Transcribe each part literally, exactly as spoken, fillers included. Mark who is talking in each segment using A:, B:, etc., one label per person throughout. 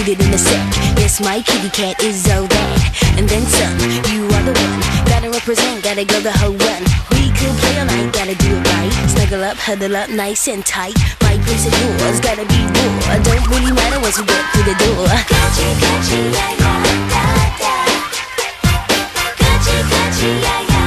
A: put it in a sec. Yes, my kitty cat is all that, and then some. You are the one, gotta represent, gotta go the whole run. We could play all night, gotta do it right. Snuggle up, huddle up, nice and tight. My place and yours, gotta be raw. Don't really matter once we get through the door. Catchy, catchy, yeah, yeah, da, da. Catchy, catchy, yeah, yeah.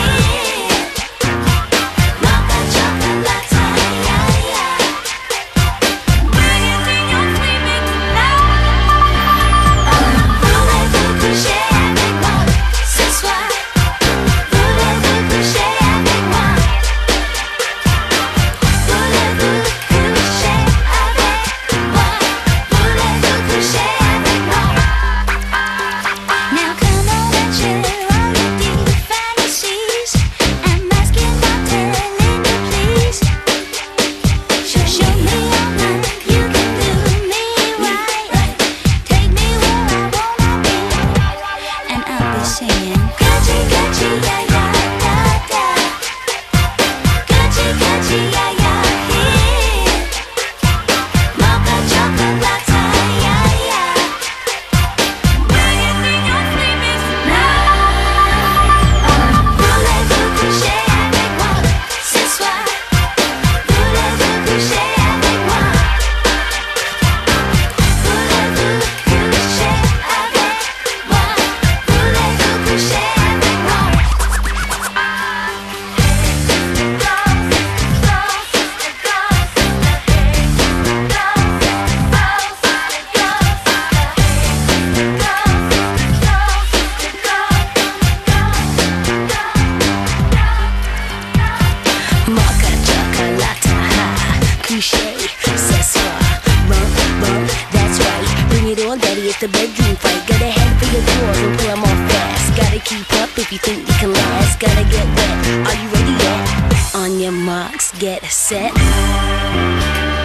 A: The bedroom fight, gotta head for your drawers and pull them off fast. Gotta keep up if you think you can last. Gotta get wet, are you ready yet? On your marks, get set.